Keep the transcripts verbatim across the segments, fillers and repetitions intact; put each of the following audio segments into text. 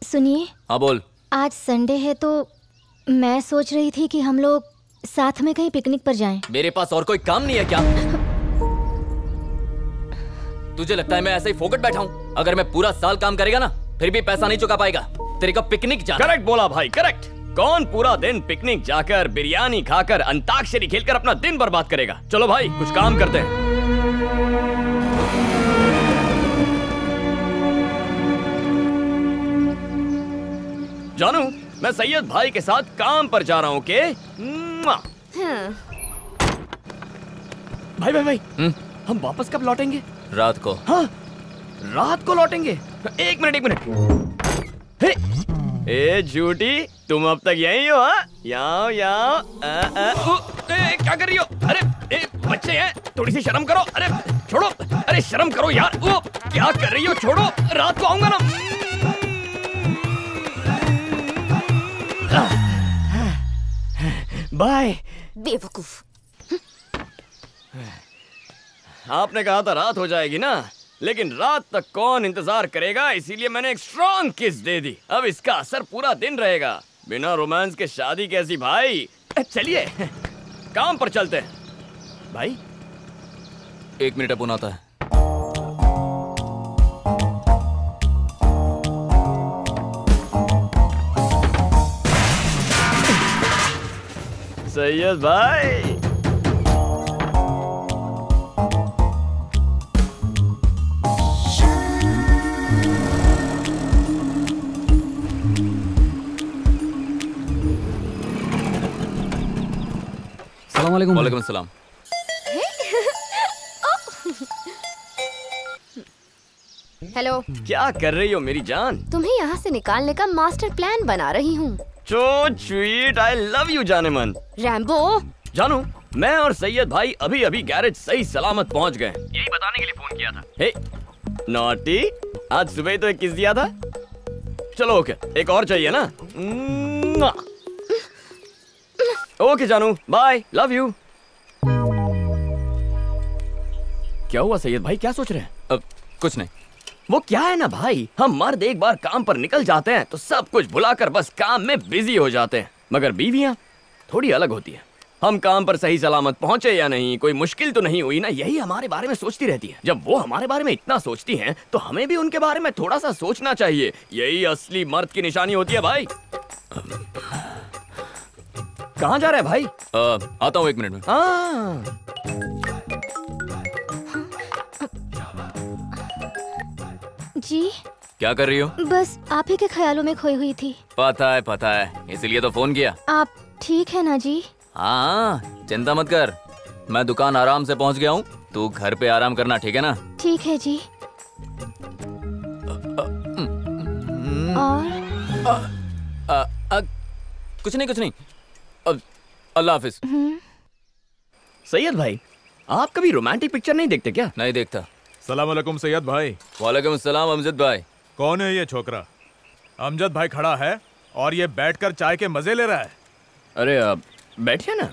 सुनिए। हाँ बोल। आज संडे है तो मैं सोच रही थी कि हम लोग साथ में कहीं पिकनिक पर जाएं। मेरे पास और कोई काम नहीं है क्या? तुझे लगता है मैं ऐसे ही फोकट बैठा हूँ? अगर मैं पूरा साल काम करेगा ना फिर भी पैसा नहीं चुका पाएगा। तेरे को पिकनिक जाना। करेक्ट बोला भाई, करेक्ट। कौन पूरा दिन पिकनिक जाकर बिरयानी खाकर अंताक्षरी खेलकर अपना दिन बर्बाद करेगा? चलो भाई कुछ काम करते हैं। जानू, मैं सैयद भाई के साथ काम पर जा रहा हूँ के? हाँ। भाई भाई भाई हुँ? हम वापस कब लौटेंगे? रात को। हाँ रात को लौटेंगे। एक मिनट एक मिनट। हे, ए झूठी, तुम अब तक यहीं हो? हाँ यहाँ यहाँ क्या कर रही हो? अरे ए, बच्चे हैं, थोड़ी सी शर्म करो। अरे छोड़ो, अरे शर्म करो यार। वो क्या कर रही हो? छोड़ो, रात को आऊंगा ना। बाय बेवकूफ। आपने कहा था रात हो जाएगी ना, लेकिन रात तक कौन इंतजार करेगा, इसीलिए मैंने एक स्ट्रॉन्ग किस दे दी। अब इसका असर पूरा दिन रहेगा। बिना रोमांस के शादी कैसी भाई? चलिए काम पर चलते हैं। भाई एक मिनट अपुन आता है। सैयद भाई अस्सलामुअलैकुम। वालेकुम अस्सलाम। हेलो। क्या कर रही हो मेरी जान? तुम्हें यहाँ से निकालने का मास्टर प्लान बना रही हूँ। So sweet, I love you जाने मन। रैम्बो। जानू, मैं और सैयद भाई अभी अभी गैरेज सही सलामत पहुँच गए। यही बताने के लिए फोन किया था। हे, नॉटी, आज सुबह ही तो एक किस दिया था। चलो ओके, एक और चाहिए ना? ओके जानू, बाय, लव यू। क्या हुआ सैयद भाई, क्या सोच रहे हैं? अब कुछ नहीं। वो क्या है ना भाई, हम मर्द एक बार काम पर निकल जाते हैं तो सब कुछ भुलाकर बस काम में बिजी हो जाते हैं, मगर बीवियां थोड़ी अलग होती है। हम काम पर सही सलामत पहुंचे या नहीं, कोई मुश्किल तो नहीं हुई ना, यही हमारे बारे में सोचती रहती है। जब वो हमारे बारे में इतना सोचती हैं तो हमें भी उनके बारे में थोड़ा सा सोचना चाहिए। यही असली मर्द की निशानी होती है भाई। कहाँ जा रहा है भाई? आ, आता हूँ एक मिनट में। हाँ जी क्या कर रही हो? बस आप ही के ख्यालों में खोई हुई थी। पता है पता है, इसीलिए तो फोन किया। आप ठीक है ना जी? हाँ चिंता मत कर, मैं दुकान आराम से पहुंच गया हूँ। तू घर पे आराम करना, ठीक है ना? ठीक है जी। और आ, आ, कुछ नहीं कुछ नहीं। अल्लाह हाफिज। सैयद भाई, आप कभी रोमांटिक पिक्चर नहीं देखते क्या? नहीं देखता। सलाम अलैकुम सैयद भाई। वालेकुम अस्सलाम अमजद भाई। कौन है ये छोकरा? अमजद भाई खड़ा है और ये बैठकर चाय के मजे ले रहा है। अरे अब बैठिए ना।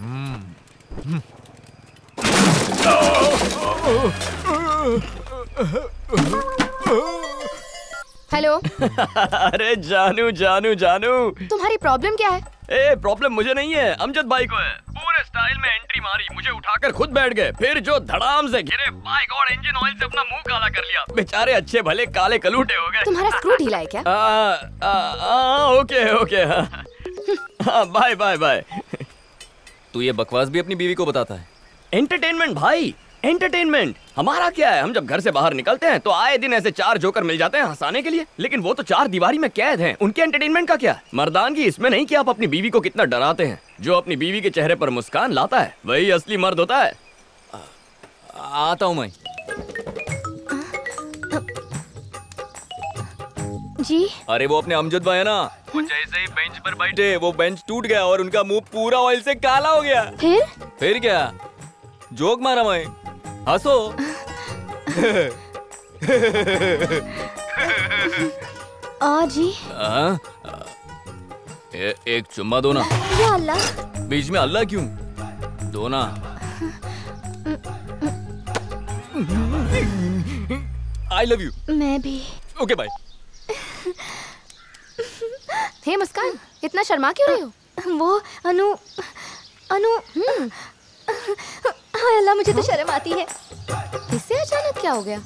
हेलो। अरे जानू जानू जानू, तुम्हारी प्रॉब्लम क्या है? ए प्रॉब्लम मुझे नहीं है, अमजद भाई को है। पूरे स्टाइल में एंट्री मारी, मुझे उठाकर खुद बैठ गए, फिर जो धड़ाम से गिरे, बाय गॉड इंजन ऑयल से अपना मुंह काला कर लिया। बेचारे अच्छे भले काले कलूटे हो गए। तुम्हारा स्क्रू ढीला है क्या? आ, आ, आ, ओके ओके, हाँ बाय बाय बाय। तू ये बकवास भी अपनी बीवी को बताता है? एंटरटेनमेंट भाई, एंटरटेनमेंट। हमारा क्या है, हम जब घर से बाहर निकलते हैं तो आए दिन ऐसे चार जोकर मिल जाते हैं हंसाने के लिए, लेकिन वो तो चार दीवारी में कैद हैं। उनके एंटरटेनमेंट का क्या? मर्दानगी इसमें नहीं कि आप अपनी बीवी को कितना डराते हैं। जो अपनी बीवी के चेहरे पर मुस्कान लाता है वही असली मर्द होता है। आ, आता हूँ मैं। जी अरे वो अपने अमजद भाई है ना, वो जैसे ही बेंच पर बैठे वो बेंच टूट गया और उनका मुंह पूरा ऑयल से काला हो गया। फिर फिर क्या, जोक मारा मैं, हंसो। आ जी। आ, ए, एक चुम्मा दो ना। या अल्लाह। बीच में अल्लाह क्यों? दो ना। I love you. मैं भी। Okay bye. हे मुस्कान, इतना शर्मा क्यों रही हो? वो अनु अनु हाय अल्लाह, मुझे तो शर्म आती है। इससे अचानक क्या हो गया?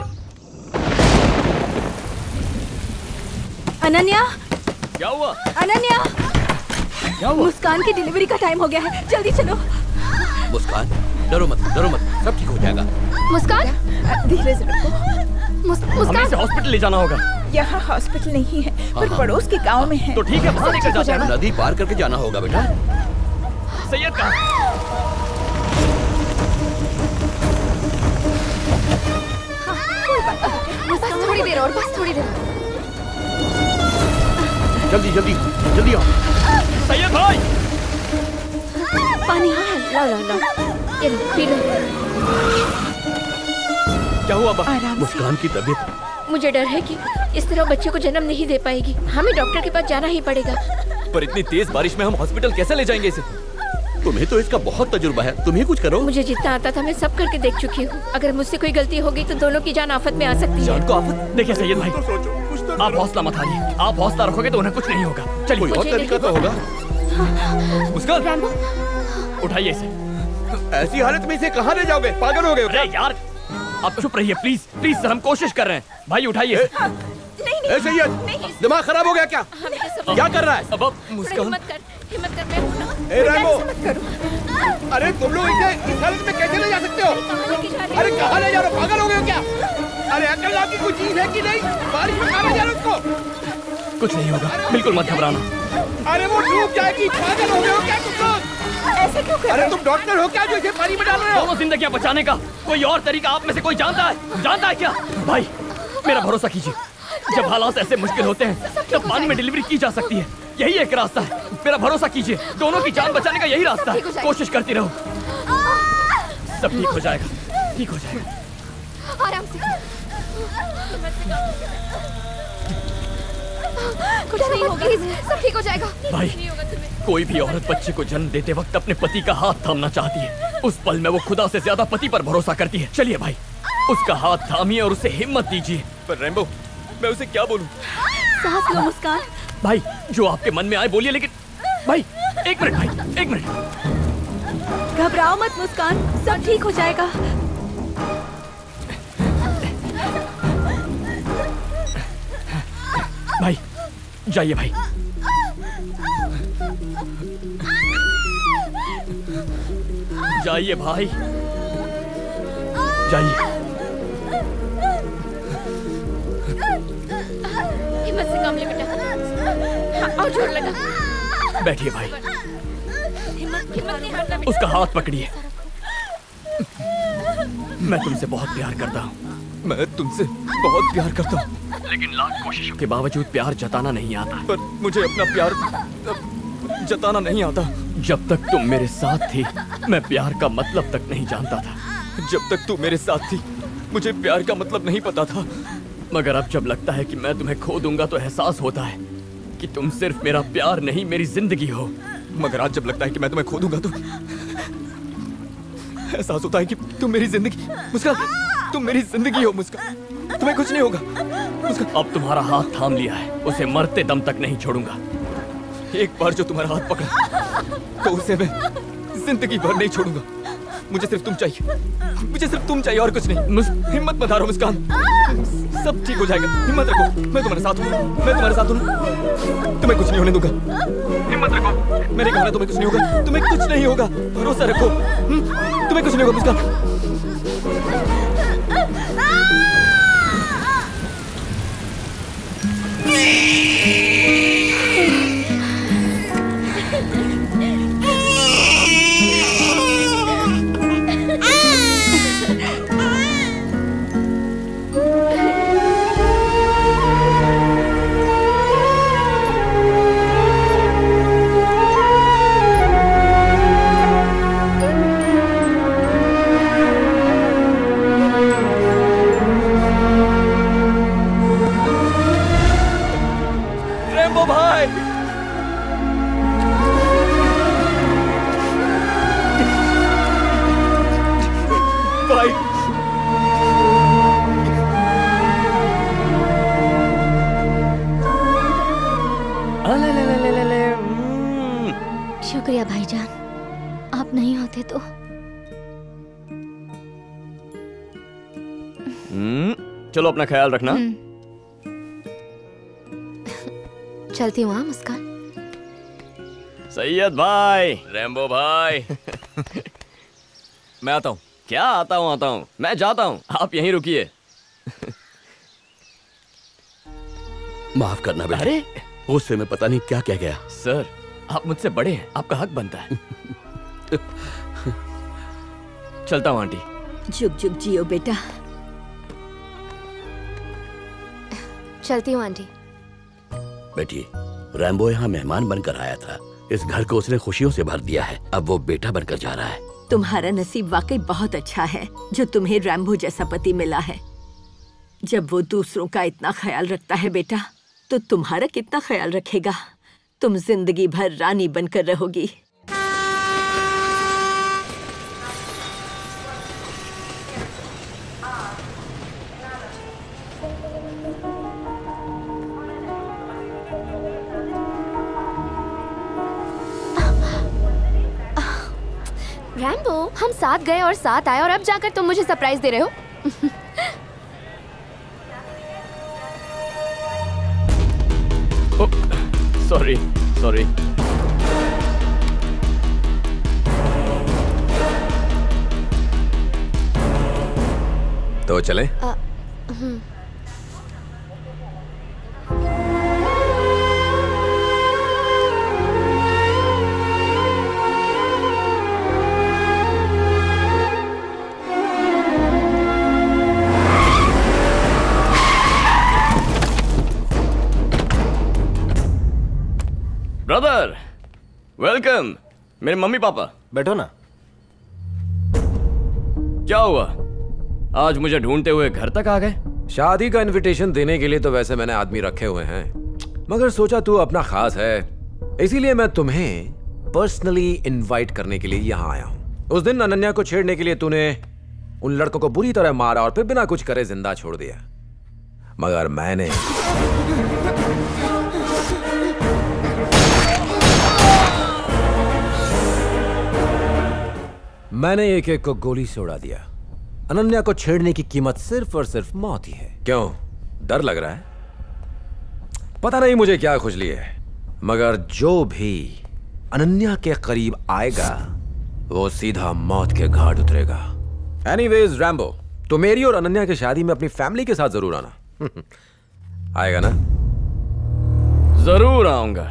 अनन्या, क्या हुआ? अनन्या, क्या हुआ? मुस्कान की डिलीवरी का टाइम हो गया है, जल्दी चलो। मुस्कान, डरो मत, डरो मत, सब ठीक हो जाएगा। मुस्कान, धीरज रखो। मुस, हमें मुस्कान इसे हॉस्पिटल ले जाना होगा। यहाँ हॉस्पिटल नहीं है, पर पड़ोस के गांव में है। तो ठीक है, वहाँ लेकर जाते हैं। नदी पार करके जाना होगा बेटा। सैयद कहाँ? बस थोड़ी देर और, बस थोड़ी देर। जल्दी जल्दी जल्दी आओ। सैयद भाई, पानी। लाओ लाओ लाओ, ये लो, पी लो। क्या हुआ? बा? आराम से। मुस्कान की तबीयत। मुझे डर है कि इस तरह बच्चे को जन्म नहीं दे पाएगी। हमें डॉक्टर के पास जाना ही पड़ेगा। पर इतनी तेज बारिश में हम हॉस्पिटल कैसे ले जाएंगे इसे? तुम्हें तो इसका बहुत तजुर्बा है, तुम ही कुछ करो। मुझे जितना आता था मैं सब करके देख चुकी हूँ। अगर मुझसे कोई गलती होगी तो दोनों की जान आफत में आ सकती है। जान को आफत? देखिए सैयद भाई, तो सोचो, कुछ तो आप करो। हौसला मत हारिए। आप हौसला रखोगे तो उन्हें कुछ नहीं होगा। चलिए कोई और मुझे तरीका नहीं तो होगा। मुस्कान, उठाइए इसे। ऐसी हालत में इसे कहाँ ले जाओगे? पागल हो गए हो क्या? अरे यार, आप चुप रहिए प्लीज प्लीज सर, हम कोशिश कर रहे हैं। भाई उठाइए इसे। ए सैयद, दिमाग खराब हो गया क्या? हमें ये सब क्या कर रहा है? अब अब थोड़ा मुस्कान, हिम्मत कर, हिम्मत कर, मैं हूं ना। ए रैमो, मत करो। अरे तुम लोग इसे इस हालत में कैसे ले जा सकते हो? कहाँ लेके जा रही अरे हो? कहाँ ले जा रहे हो? पागल हो गए हो क्या? अरे अकल नाम की कोई चीज है कि नहीं? बारिश में कहाँ ले जा रहे हो उसको? कुछ नहीं होगा, बिल्कुल मत घबराना। अरे वो डूब जाएगी। पागल हो गए हो क्या तुम लोग? ऐसे क्यों कर रहे अरे तुम डॉक्टर हो क्या जो इसे पानी में डाल रहे हो? दोनों जिंदगियां बचाने का कोई और तरीका आप में से कोई जानता है? जानता है क्या? भाई मेरा भरोसा कीजिए, जब हालात ऐसे मुश्किल होते हैं तब पानी में डिलीवरी की जा सकती है। यही एक रास्ता है, मेरा भरोसा कीजिए। दोनों की जान बचाने का यही रास्ता है। कोशिश करती रहो, सब ठीक हो जाएगा, ठीक हो जाएगा। आराम से। कुछ नहीं होगा, सब ठीक हो जाएगा। भाई, नहीं होगा तुम्हें। कोई भी औरत बच्चे को जन्म देते वक्त अपने पति का हाथ थामना चाहती है। उस पल में वो खुदा से ज्यादा पति पर भरोसा करती है। चलिए भाई, उसका हाथ थामिए और उसे हिम्मत दीजिए। पर रैम्बो, मैं उसे क्या बोलूं? सांस लो मुस्कान। भाई जो आपके मन में आए बोलिए, लेकिन भाई एक मिनट, भाई एक मिनट। घबराओ मत मुस्कान, सब ठीक हो जाएगा। भाई जाइए भाई। जाइए भाई, जाइए। हिम्मत से काम ले बेटा। हाँ, और जोर लगा। बैठिए भाई, हिम्मत हिम्मत नहीं हारना बेटा। उसका हाथ पकड़िए। मैं तुमसे बहुत प्यार करता हूँ, मैं तुमसे बहुत प्यार करता हूँ, लेकिन लाख कोशिशों के बावजूद प्यार जताना नहीं आता। पर मुझे अपना प्यार जताना नहीं आता। जब तक तुम मेरे साथ थी मैं प्यार का मतलब तक नहीं जानता था। जब तक तू मेरे साथ थी मुझे प्यार का मतलब नहीं पता था। मगर अब जब लगता है कि मैं तुम्हें खो दूंगा तो एहसास होता है कि तुम सिर्फ मेरा प्यार नहीं मेरी जिंदगी हो। मगर आज जब लगता है कि मैं तुम्हें खो दूंगा तो एहसास होता है कि तुम मेरी जिंदगी, मुस्कान, तुम मेरी जिंदगी हो मुस्कान। तुम्हें कुछ नहीं होगा मुस्कान। अब तुम्हारा हाथ थाम लिया है, उसे मरते दम तक नहीं छोड़ूंगा। एक बार जो तुम्हारा हाथ पकड़ा तो उसे मैं जिंदगी भर नहीं छोड़ूंगा। मुझे सिर्फ तुम चाहिए, मुझे सिर्फ तुम चाहिए और कुछ नहीं। मुस... हिम्मत मत हारो मुस्कान, सब ठीक हो जाएगा। हिम्मत रखो, मैं तुम्हारे साथ हूँ, मैं तुम्हारे साथ हूँ। तुम्हें कुछ नहीं होने दूंगा। हिम्मत रखो, मैंने कहा ना तुम्हें कुछ नहीं होगा। तुम्हें कुछ नहीं होगा, भरोसा रखो। हुँ? तुम्हें कुछ नहीं होगा मुस्कान। ला ला होते तो। हम्म, चलो अपना ख्याल रखना। चलती हूँ हाँ मुस्कान। सैयद भाई, रैम्बो भाई। मैं आता हूँ। क्या आता हूँ आता हूँ, मैं जाता हूँ, आप यहीं रुकिए। माफ करना बेटा। अरे उससे मैं पता नहीं क्या कह गया। सर, आप मुझसे बड़े हैं, आपका हक बनता है। चलता हूँ आंटी। जुग जुग जियो बेटा। चलती हूँ आंटी। बेटी, रैम्बो यहाँ मेहमान बनकर आया था। इस घर को उसने खुशियों से भर दिया है। अब वो बेटा बनकर जा रहा है। तुम्हारा नसीब वाकई बहुत अच्छा है जो तुम्हें रैम्बो जैसा पति मिला है। जब वो दूसरों का इतना ख्याल रखता है बेटा, तो तुम्हारा कितना ख्याल रखेगा। तुम जिंदगी भर रानी बनकर रहोगी। रैम्बो, हम साथ गए और साथ आए और अब जाकर तुम मुझे सरप्राइज दे रहे हो। Sorry sorry. तो चलें? आ, हम्म। Brother, welcome. मेरे मम्मी पापा। बैठो ना। क्या हुआ, आज मुझे ढूंढते हुए घर तक आ गए? शादी का इनविटेशन देने के लिए तो वैसे मैंने आदमी रखे हुए हैं, मगर सोचा तू अपना खास है, इसीलिए मैं तुम्हें पर्सनली इनवाइट करने के लिए यहाँ आया हूँ। उस दिन अनन्या को छेड़ने के लिए तूने उन लड़कों को बुरी तरह मारा और फिर बिना कुछ करे जिंदा छोड़ दिया, मगर मैंने मैंने एक एक को गोली से उड़ा दिया। अनन्या को छेड़ने की कीमत सिर्फ और सिर्फ मौत ही है। क्यों, डर लग रहा है? पता नहीं मुझे क्या खुजली है, मगर जो भी अनन्या के करीब आएगा वो सीधा मौत के घाट उतरेगा। एनीवेज रैम्बो, तो मेरी और अनन्या की शादी में अपनी फैमिली के साथ जरूर आना। आएगा ना? जरूर आऊंगा।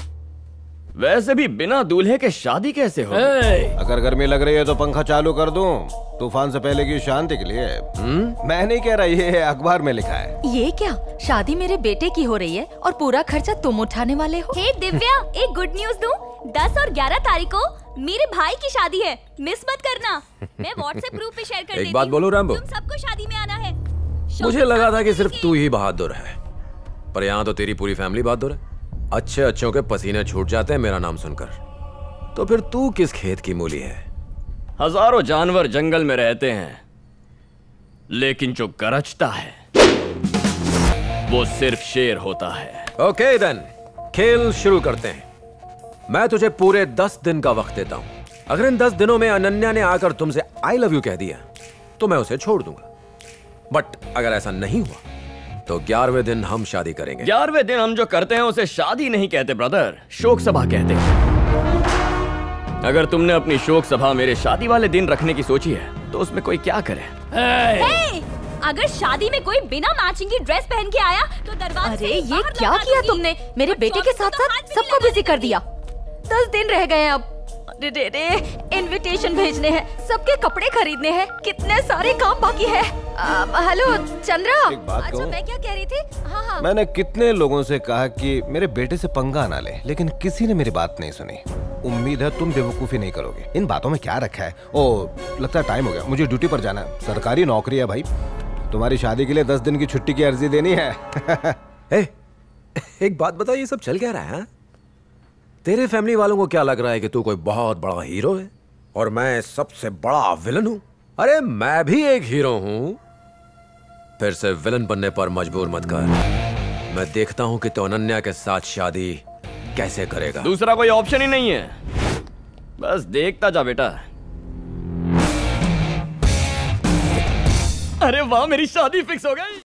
वैसे भी बिना दूल्हे के शादी कैसे हो? अगर गर्मी लग रही है तो पंखा चालू कर दूं, तूफान से पहले की शांति के लिए। हुँ? मैं नहीं कह रहा, ये अखबार में लिखा है। ये क्या, शादी मेरे बेटे की हो रही है और पूरा खर्चा तुम उठाने वाले हो? हे दिव्या, एक गुड न्यूज दूं? दस और ग्यारह तारीख को मेरे भाई की शादी है, मिस मत करना। मैं व्हाट्सएप ग्रुप पे शेयर कर देती हूं। एक बात बोलूं रैम्बो, तुम सबको शादी में आना है। मुझे लगा था कि सिर्फ तू ही बहादुर है, पर यहाँ तो तेरी पूरी फैमिली बहादुर है। अच्छे अच्छों के पसीने छूट जाते हैं मेरा नाम सुनकर। तो फिर तू किस खेत की मूली है? हजारों जानवर जंगल में रहते हैं, लेकिन जो गरजता है वो सिर्फ शेर होता है। ओके देन, खेल शुरू करते हैं। मैं तुझे पूरे दस दिन का वक्त देता हूं। अगर इन दस दिनों में अनन्या ने आकर तुमसे आई लव यू कह दिया तो मैं उसे छोड़ दूंगा, बट अगर ऐसा नहीं हुआ तो ग्यारहवें दिन हम शादी करेंगे। ग्यारहवें दिन हम जो करते हैं उसे शादी नहीं कहते ब्रदर, शोक सभा कहते हैं। अगर तुमने अपनी शोक सभा मेरे शादी वाले दिन रखने की सोची है तो उसमें कोई क्या करे? hey! अगर शादी में कोई बिना मैचिंग की ड्रेस पहन के आया तो दरवाजे अरे ये क्या किया तुमने, मेरे बेटे के साथ साथ सबको बिजी कर दिया। दस दिन रह गए हैं अब। रे रे रे, इनविटेशन भेजने हैं, सबके कपड़े खरीदने हैं, कितने सारे काम बाकी है। हेलो चंद्रा, एक बात अच्छा कहूं? मैं क्या कह रही थी? हाँ हाँ मैंने कितने लोगों से कहा कि मेरे बेटे से पंगा ना ले, लेकिन किसी ने मेरी बात नहीं सुनी। उम्मीद है तुम बेवकूफी नहीं करोगे। इन बातों में क्या रखा है? ओ, लगता है टाइम हो गया, मुझे ड्यूटी पर जाना है। सरकारी नौकरी है भाई। तुम्हारी शादी के लिए दस दिन की छुट्टी की अर्जी देनी है। ए, एक बात बता, ये सब चल क्या रहा है? तेरे फैमिली वालों को क्या लग रहा है कि तू कोई बहुत बड़ा हीरो है और मैं सबसे बड़ा विलन हूं? अरे मैं भी एक हीरो हूं। फिर से विलन बनने पर मजबूर मत कर। मैं देखता हूं कि तू अनन्या के साथ शादी कैसे करेगा। दूसरा कोई ऑप्शन ही नहीं है, बस देखता जा बेटा। अरे वाह, मेरी शादी फिक्स हो गई।